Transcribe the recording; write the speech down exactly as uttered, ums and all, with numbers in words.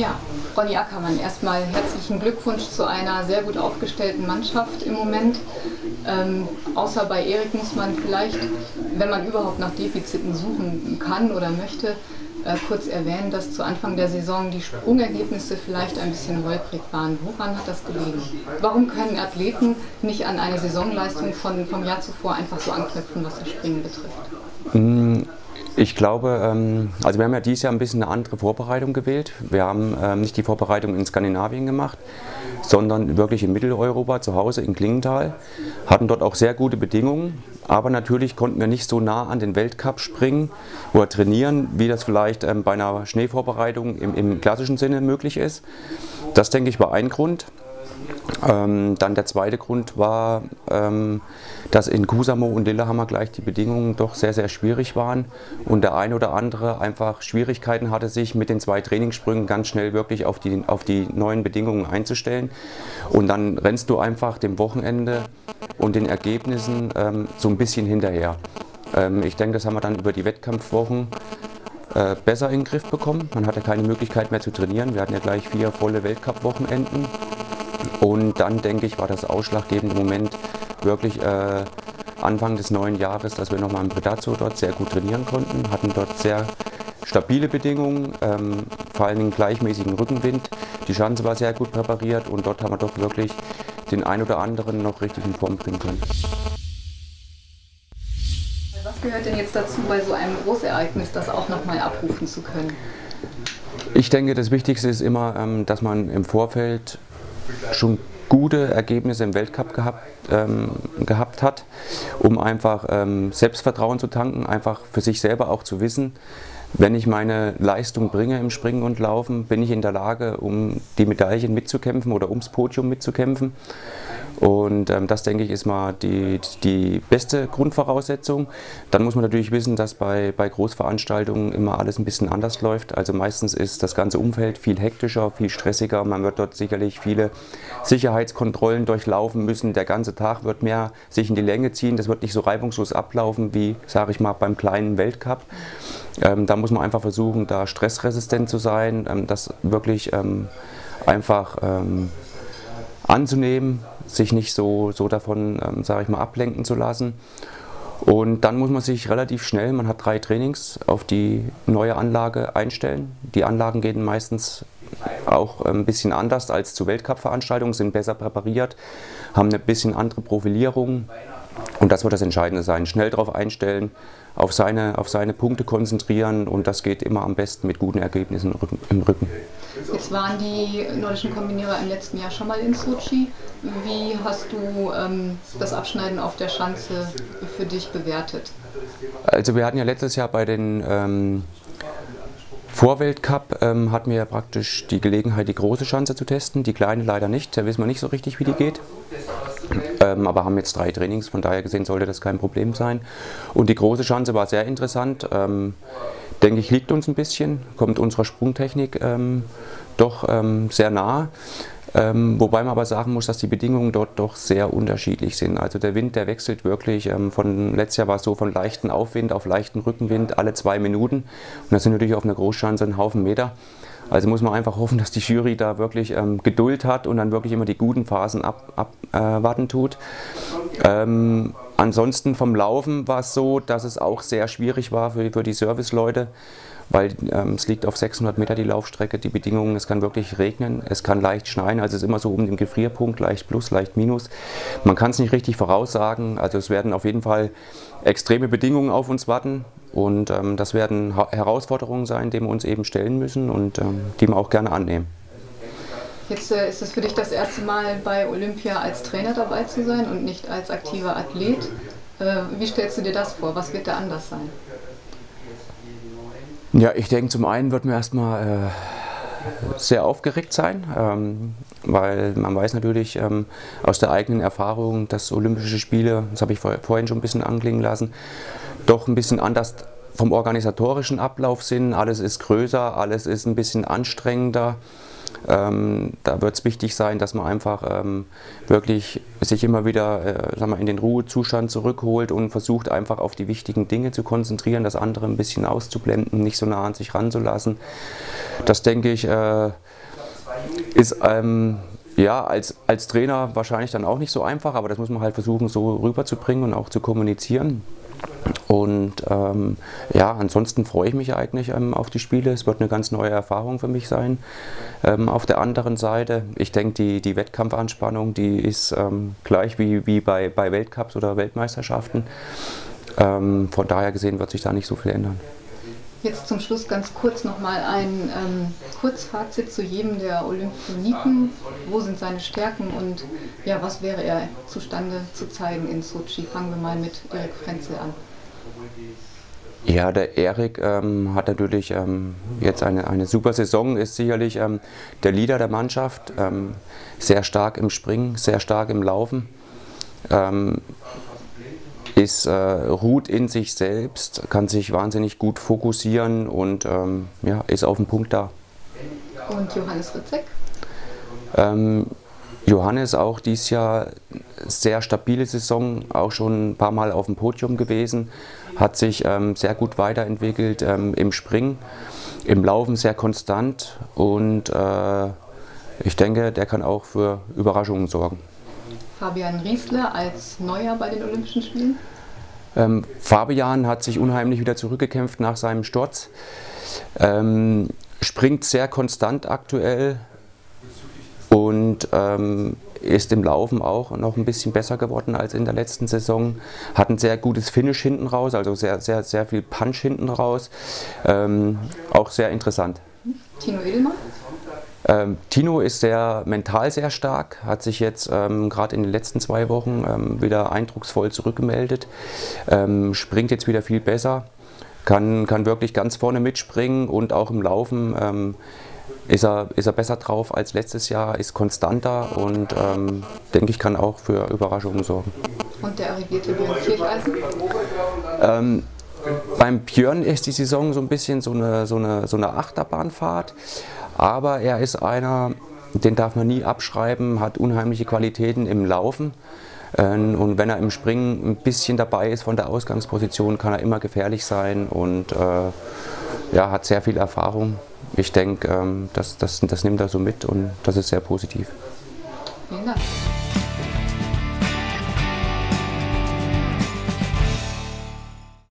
Ja, Ronny Ackermann, erstmal herzlichen Glückwunsch zu einer sehr gut aufgestellten Mannschaft im Moment. Ähm, außer bei Erik muss man vielleicht, wenn man überhaupt nach Defiziten suchen kann oder möchte, äh, kurz erwähnen, dass zu Anfang der Saison die Sprungergebnisse vielleicht ein bisschen holprig waren. Woran hat das gelegen? Warum können Athleten nicht an eine Saisonleistung von, vom Jahr zuvor einfach so anknüpfen, was das Springen betrifft? Ich glaube, also wir haben ja dieses Jahr ein bisschen eine andere Vorbereitung gewählt. Wir haben nicht die Vorbereitung in Skandinavien gemacht, sondern wirklich in Mitteleuropa, zu Hause in Klingenthal. Hatten dort auch sehr gute Bedingungen, aber natürlich konnten wir nicht so nah an den Weltcup springen oder trainieren, wie das vielleicht bei einer Schneevorbereitung im, im klassischen Sinne möglich ist. Das, denke ich, war ein Grund. Ähm, dann der zweite Grund war, ähm, dass in Kuusamo und Lillehammer gleich die Bedingungen doch sehr, sehr schwierig waren und der ein oder andere einfach Schwierigkeiten hatte, sich mit den zwei Trainingssprüngen ganz schnell wirklich auf die, auf die neuen Bedingungen einzustellen. Und dann rennst du einfach dem Wochenende und den Ergebnissen ähm, so ein bisschen hinterher. Ähm, ich denke, das haben wir dann über die Wettkampfwochen äh, besser in den Griff bekommen. Man hatte keine Möglichkeit mehr zu trainieren. Wir hatten ja gleich vier volle Weltcup-Wochenenden. Und dann, denke ich, war das ausschlaggebende Moment wirklich äh, Anfang des neuen Jahres, dass wir nochmal im Predazzo dort sehr gut trainieren konnten, hatten dort sehr stabile Bedingungen, ähm, vor allem einen gleichmäßigen Rückenwind. Die Schanze war sehr gut präpariert und dort haben wir doch wirklich den ein oder anderen noch richtig in Form bringen können. Was gehört denn jetzt dazu, bei so einem Großereignis das auch nochmal abrufen zu können? Ich denke, das Wichtigste ist immer, ähm, dass man im Vorfeld schon gute Ergebnisse im Weltcup gehabt, ähm, gehabt hat, um einfach ähm, Selbstvertrauen zu tanken, einfach für sich selber auch zu wissen, wenn ich meine Leistung bringe im Springen und Laufen, bin ich in der Lage, um die Medaillen mitzukämpfen oder ums Podium mitzukämpfen. Und ähm, das, denke ich, ist mal die, die beste Grundvoraussetzung. Dann muss man natürlich wissen, dass bei, bei Großveranstaltungen immer alles ein bisschen anders läuft. Also meistens ist das ganze Umfeld viel hektischer, viel stressiger. Man wird dort sicherlich viele Sicherheitskontrollen durchlaufen müssen. Der ganze Tag wird mehr sich in die Länge ziehen. Das wird nicht so reibungslos ablaufen wie, sage ich mal, beim kleinen Weltcup. Ähm, da muss man einfach versuchen, da stressresistent zu sein, ähm, das wirklich ähm, einfach ähm, anzunehmen, sich nicht so, so davon, ähm, sage ich mal, ablenken zu lassen. Und dann muss man sich relativ schnell, man hat drei Trainings, auf die neue Anlage einstellen. Die Anlagen gehen meistens auch ein bisschen anders als zu Weltcup-Veranstaltungen, sind besser präpariert, haben eine bisschen andere Profilierung. Und das wird das Entscheidende sein. Schnell darauf einstellen, auf seine, auf seine Punkte konzentrieren und das geht immer am besten mit guten Ergebnissen im Rücken. Jetzt waren die nordischen Kombinierer im letzten Jahr schon mal in Sochi. Wie hast du ähm, das Abschneiden auf der Schanze für dich bewertet? Also wir hatten ja letztes Jahr bei den ähm, Vorweltcup ähm, hatten wir ja praktisch die Gelegenheit, die große Schanze zu testen, die kleine leider nicht, da wissen wir nicht so richtig, wie die geht. Ähm, aber haben jetzt drei Trainings, von daher gesehen sollte das kein Problem sein. Und die große Schanze war sehr interessant, ähm, denke ich, liegt uns ein bisschen, kommt unserer Sprungtechnik ähm, doch ähm, sehr nah. Ähm, wobei man aber sagen muss, dass die Bedingungen dort doch sehr unterschiedlich sind. Also der Wind, der wechselt wirklich, ähm, von letztes Jahr war es so von leichten Aufwind auf leichten Rückenwind alle zwei Minuten. Und das sind natürlich auf einer Großschanze ein Haufen Meter. Also muss man einfach hoffen, dass die Jury da wirklich ähm, Geduld hat und dann wirklich immer die guten Phasen abwarten äh, tut. Ähm, ansonsten vom Laufen war es so, dass es auch sehr schwierig war für, für die Serviceleute, weil ähm, es liegt auf sechshundert Meter die Laufstrecke, die Bedingungen, es kann wirklich regnen, es kann leicht schneien, also es ist immer so um den Gefrierpunkt, leicht plus, leicht minus. Man kann es nicht richtig voraussagen, also es werden auf jeden Fall extreme Bedingungen auf uns warten und ähm, das werden ha Herausforderungen sein, denen wir uns eben stellen müssen und ähm, die wir auch gerne annehmen. Jetzt äh, ist es für dich das erste Mal bei Olympia als Trainer dabei zu sein und nicht als aktiver Athlet. Äh, wie stellst du dir das vor? Was wird da anders sein? Ja, ich denke, zum einen wird man erstmal äh, sehr aufgeregt sein, ähm, weil man weiß natürlich ähm, aus der eigenen Erfahrung, dass Olympische Spiele, das habe ich vor, vorhin schon ein bisschen anklingen lassen, doch ein bisschen anders vom organisatorischen Ablauf sind. Alles ist größer, alles ist ein bisschen anstrengender. Ähm, da wird es wichtig sein, dass man einfach ähm, wirklich sich immer wieder äh, sagen wir, in den Ruhezustand zurückholt und versucht einfach auf die wichtigen Dinge zu konzentrieren, das andere ein bisschen auszublenden, nicht so nah an sich ranzulassen. Das denke ich äh, ist ähm, ja, als, als Trainer wahrscheinlich dann auch nicht so einfach, aber das muss man halt versuchen so rüberzubringen und auch zu kommunizieren. Und ähm, ja, ansonsten freue ich mich eigentlich ähm, auf die Spiele. Es wird eine ganz neue Erfahrung für mich sein. Ähm, auf der anderen Seite, ich denke, die, die Wettkampfanspannung, die ist ähm, gleich wie, wie bei, bei Weltcups oder Weltmeisterschaften. Ähm, von daher gesehen wird sich da nicht so viel ändern. Jetzt zum Schluss ganz kurz nochmal ein ähm, Kurzfazit zu jedem der Olympioniken. Wo sind seine Stärken und ja, was wäre er zustande zu zeigen in Sochi? Fangen wir mal mit Erik Frenzel an. Ja, der Erik ähm, hat natürlich ähm, jetzt eine, eine super Saison, ist sicherlich ähm, der Leader der Mannschaft, ähm, sehr stark im Springen, sehr stark im Laufen. Ähm, ist, äh, ruht in sich selbst, kann sich wahnsinnig gut fokussieren und ähm, ja, ist auf den Punkt da. Und Johannes Rydzek? Ähm, Johannes auch dieses Jahr sehr stabile Saison, auch schon ein paar Mal auf dem Podium gewesen, hat sich ähm, sehr gut weiterentwickelt ähm, im Springen, im Laufen sehr konstant und äh, ich denke, der kann auch für Überraschungen sorgen. Fabian Riesler als Neuer bei den Olympischen Spielen? Ähm, Fabian hat sich unheimlich wieder zurückgekämpft nach seinem Sturz, ähm, springt sehr konstant aktuell und ähm, ist im Laufen auch noch ein bisschen besser geworden als in der letzten Saison. Hat ein sehr gutes Finish hinten raus, also sehr, sehr, sehr viel Punch hinten raus. Ähm, auch sehr interessant. Tino Edelmann? Ähm, Tino ist sehr mental sehr stark, hat sich jetzt ähm, gerade in den letzten zwei Wochen ähm, wieder eindrucksvoll zurückgemeldet, ähm, springt jetzt wieder viel besser, kann, kann wirklich ganz vorne mitspringen und auch im Laufen ähm, ist, er, ist er besser drauf als letztes Jahr, ist konstanter und ähm, denke ich, kann auch für Überraschungen sorgen. Und der arrivierte Björn Kircheisen? Ähm, beim Björn ist die Saison so ein bisschen so eine, so eine, so eine Achterbahnfahrt. Aber er ist einer, den darf man nie abschreiben, hat unheimliche Qualitäten im Laufen. Und wenn er im Springen ein bisschen dabei ist von der Ausgangsposition, kann er immer gefährlich sein und äh, ja, hat sehr viel Erfahrung. Ich denke, ähm, das, das, das nimmt er so mit und das ist sehr positiv. Vielen Dank.